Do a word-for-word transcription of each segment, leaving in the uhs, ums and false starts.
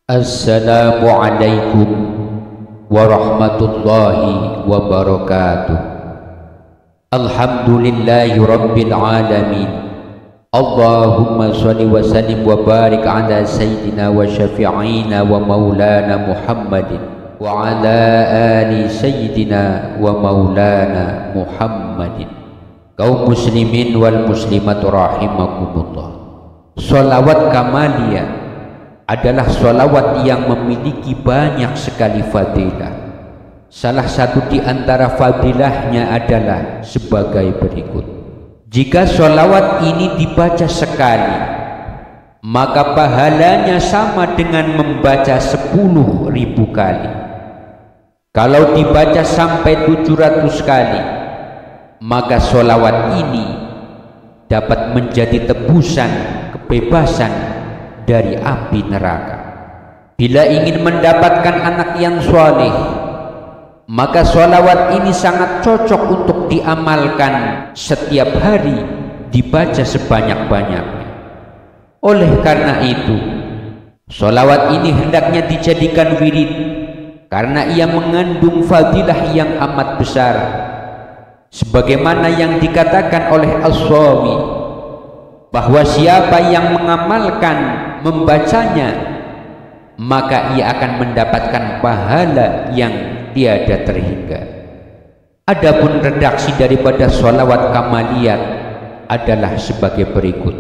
Assalamualaikum warahmatullahi wabarakatuh. Alhamdulillahi rabbil alamin. Allahumma salli wa sallim wa barik ala sayyidina wa syafi'ina wa maulana Muhammadin wa ala ali sayyidina wa maulana Muhammadin. Kaum muslimin wal muslimat rahimakumullah. Sholawat kamaliyah adalah sholawat yang memiliki banyak sekali fadilah. Salah satu di antara fadilahnya adalah sebagai berikut. Jika sholawat ini dibaca sekali, maka pahalanya sama dengan membaca sepuluh ribu kali. Kalau dibaca sampai tujuh ratus kali, maka sholawat ini dapat menjadi tebusan kebebasan dari api neraka. Bila ingin mendapatkan anak yang soleh, maka sholawat ini sangat cocok untuk diamalkan setiap hari, dibaca sebanyak-banyaknya. Oleh karena itu, sholawat ini hendaknya dijadikan wirid, karena ia mengandung fadilah yang amat besar, sebagaimana yang dikatakan oleh As-Sawi, bahwa siapa yang mengamalkan membacanya, maka ia akan mendapatkan pahala yang tiada terhingga. Adapun redaksi daripada sholawat kamaliyat adalah sebagai berikut.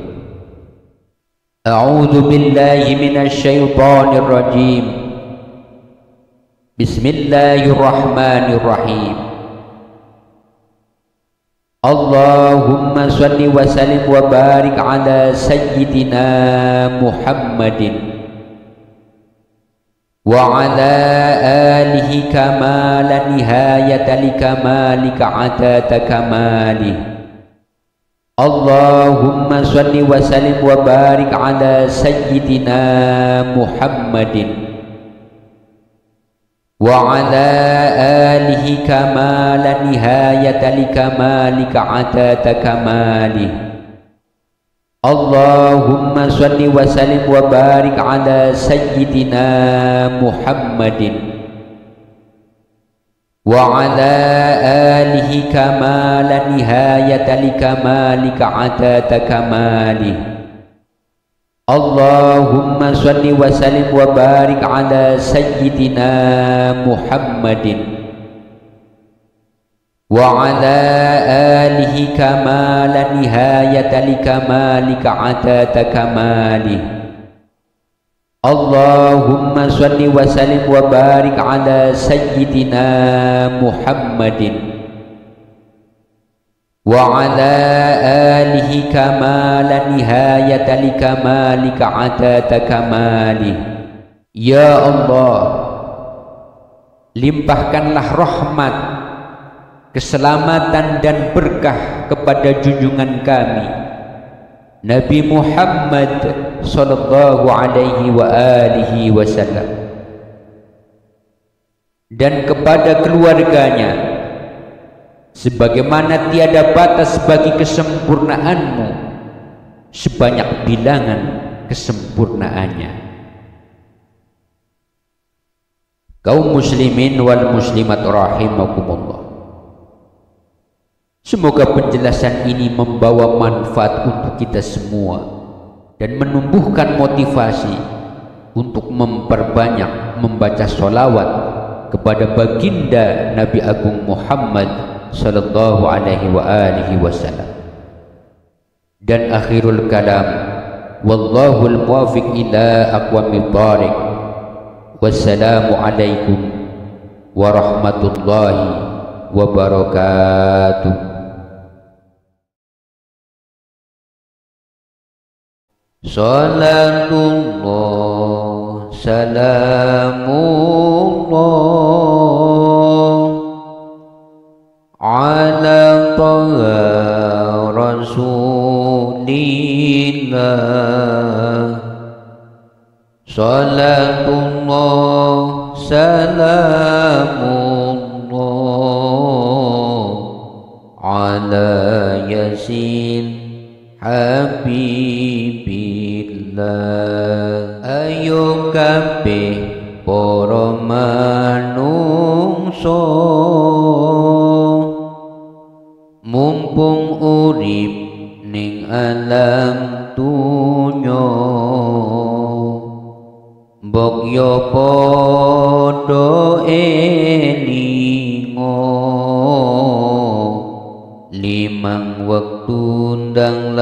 A'udzu billahi minasyaitonir rajim. Bismillahirrahmanirrahim. Allahumma salli wa sallim wa barik ala sayyidina Muhammadin wa ala alihi kamala nihayata li kamalika adada kamalih. Allahumma salli wa sallim wa barik ala sayyidina Muhammadin wa ala alihi kamala nihayata li kamalika adada kamalih. Allahumma salli wa sallim wa barik ala sayyidina Muhammadin wa ala alihi kamala nihayata li kamalika adada kamalih. Allahumma salli wa sallim wa barik ala sayyidina Muhammadin wa ala alihi kamala nihayata li kamalika adada kamalih. Allahumma salli wa sallim wa barik ala sayyidina Muhammadin wa ala alihi kamala nihayata li kamalika adada kamalih. Ya Allah, limpahkanlah rahmat, keselamatan dan berkah kepada junjungan kami Nabi Muhammad sallallahu alaihi wa alihi wasallam, dan kepada keluarganya, sebagaimana tiada batas bagi kesempurnaanmu sebanyak bilangan kesempurnaannya. Kaum muslimin wal muslimat rahimakumullah, semoga penjelasan ini membawa manfaat untuk kita semua dan menumbuhkan motivasi untuk memperbanyak membaca sholawat kepada baginda Nabi Agung Muhammad sallallahu alaihi wa alihi wasallam. Dan akhirul kalam, wallahul muwafiq ila aqwamit thariq. Wassalamu alaikum warahmatullahi wabarakatuh. Salatullah salamullah ala taha rasulillah. Salatullah salamullah ala yasin habibillah. Ayo kabeh para manungsa mumpung urip ning alam dunya mbok yo padha elingo limang wektu ndang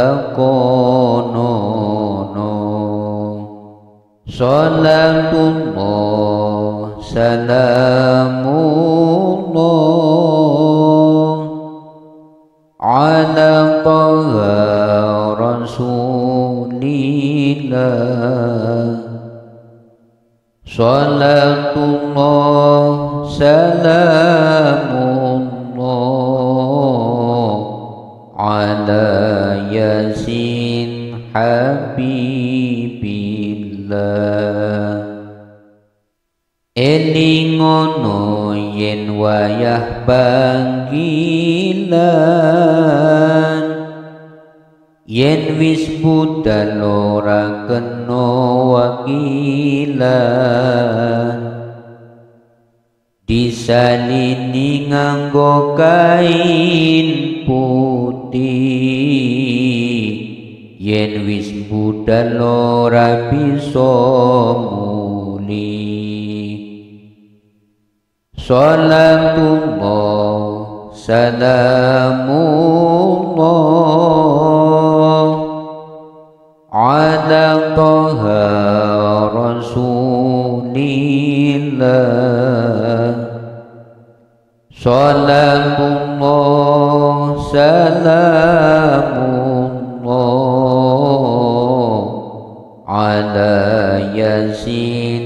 lakonono salatullah salamullah ala taha rasulillah salatullah salamullah ala yasin habibillah elingono yen wayah panggilan yen wis budal ora kena wakilan disalini nganggo kain putih yen wis budal ora bisa muli salatullah salamullah ala taha rasulillah salatullah salamullah ala yasin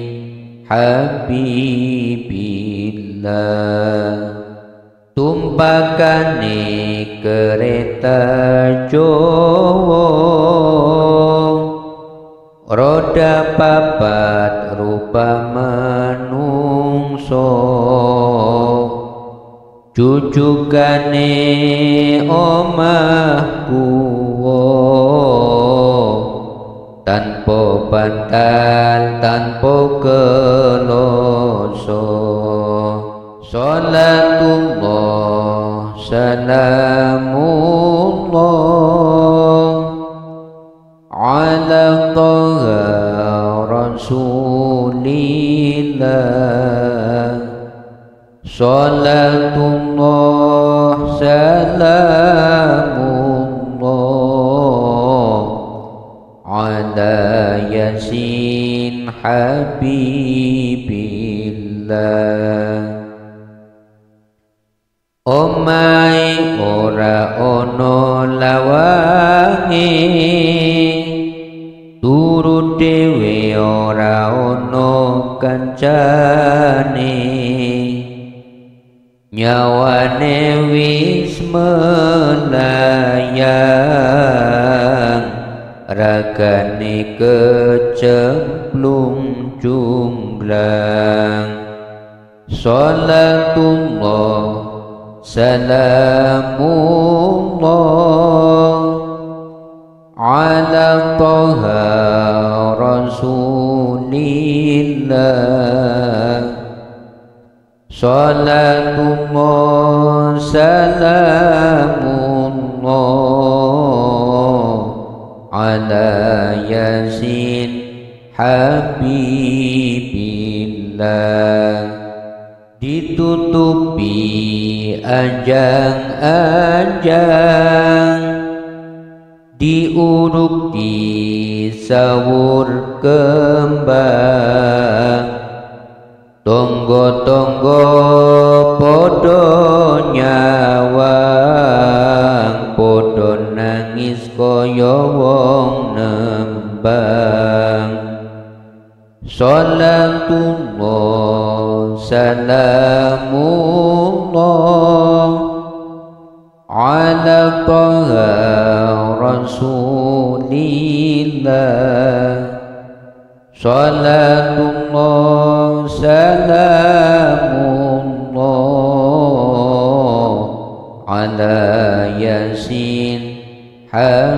habibillah tumpakane kereta Jawa roda papat rupa manungso jujugane omah kuwo tanpa bantal tanpa keloso salatullah salamullah ala taha rasulillah salatullah salamullah ala yasin habibillah omai ora ono lawange turu dhewe ora ono kancane nyawane wis melayang ragane kecemplung jumlang salatullah salamullah ala taha rasulillah salatullah salamullah ala yasin habibillah ditutupi anjang-anjang diuruk di sawur kembang tonggo-tonggo podo nyawang podo nangis kaya wong nembang salatullah salamullah ala taha rasulillah salatullah salamullah ala yasin ha